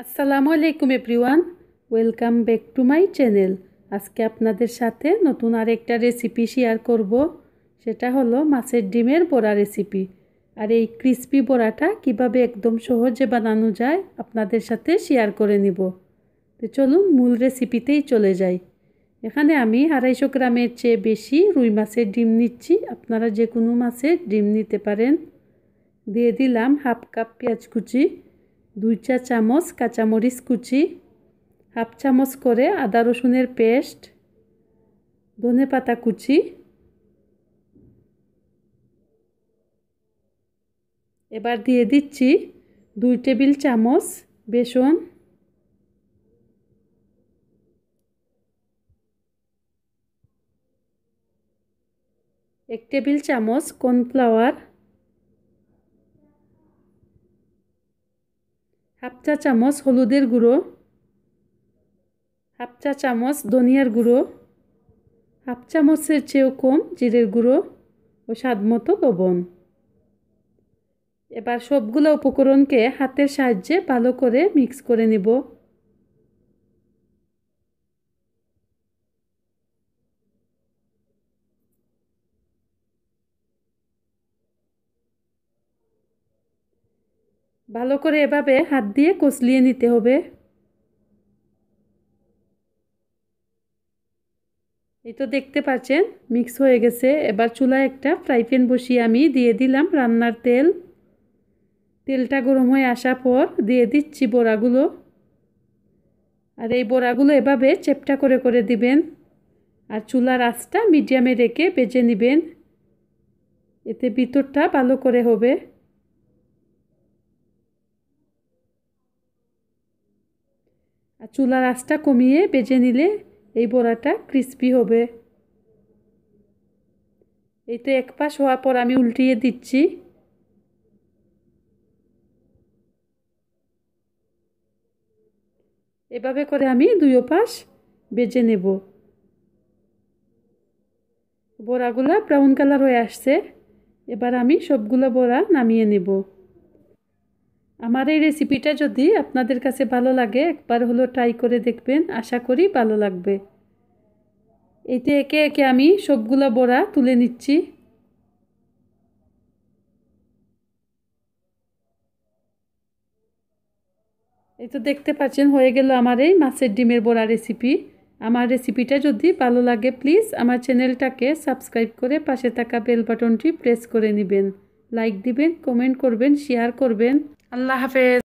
আসসালামু আলাইকুম everyone, welcome back to my channel. আজকে আপনাদের সাথে নতুন আরেকটা রেসিপি শেয়ার করব। সেটা হলো মাছের ডিমের বড়া রেসিপি। আর এই ক্রিসপি বড়াটা কিভাবে একদম সহজে বানানো যায় আপনাদের সাথে শেয়ার করে নিব। তো চলুন মূল রেসিপিতেই চলে যাই। এখানে আমি 250 গ্রামের চেয়ে বেশি রুই মাছের ডিম নিচ্ছি। আপনারা যে কোনো মাছের ডিম নিতে পারেন। দিয়ে দিলাম হাফ কাপ পেঁয়াজ কুচি, 2 চা চামচ কাঁচামরিচ কুচি, হাফ চামচ করে আদা রসুনের পেস্ট, ধনেপাতা কুচি, এবার দিয়ে দিচ্ছি 2 টেবিল চামচ বেসন, 1 টেবিল চামচ কর্নফ্লাওয়ার, হাফ চা চামচ হলুদের গুঁড়ো, হাফ চা চামচ ধনিয়ার গুঁড়ো, হাফ চামচের চেয়েও কম জিরের গুঁড়ো ও স্বাদমতো লবণ। এবার সবগুলো উপকরণকে হাতের সাহায্যে ভালো করে মিক্স করে নেব। ভালো করে এভাবে হাত দিয়ে কষলিয়ে নিতে হবে। এই তো দেখতে পাচ্ছেন মিক্স হয়ে গেছে। এবার চুলায় একটা ফ্রাই প্যান বসিয়ে আমি দিয়ে দিলাম রান্নার তেল। তেলটা গরম হয়ে আসার পর দিয়ে দিচ্ছি বড়াগুলো। আর এই বড়াগুলো এভাবে চেপটা করে করে দিবেন। আর চুলার আঁচটা মিডিয়ামে রেখে ভেজে নেবেন, এতে ভিতরটা ভালো করে হবে। আর চুলার আঁচটা কমিয়ে ভেজে নিলে এই বড়াটা ক্রিস্পি হবে। এই তো এক পাশ হওয়ার পর আমি উল্টিয়ে দিচ্ছি। এভাবে করে আমি 2 পাশ ভেজে নেব। বড়াগুলো ব্রাউন কালার হয়ে আসছে। এবার আমি সবগুলো বড়া নামিয়ে নেব। আমার এই রেসিপিটা যদি আপনাদের কাছে ভালো লাগে একবার হলো ট্রাই করে দেখবেন, আশা করি ভালো লাগবে। এতে একে একে আমি সবগুলো বড়া তুলে নিচ্ছি। এই তো দেখতে পাচ্ছেন হয়ে গেল আমার এই মাছের ডিমের বড়া রেসিপি। আমার রেসিপিটা যদি ভালো লাগে প্লিজ আমার চ্যানেলটাকে সাবস্ক্রাইব করে পাশে থাকা বেল বাটনটি প্রেস করে নেবেন, লাইক দিবেন, কমেন্ট করবেন, শেয়ার করবেন। আল্লাহ হাফেজ।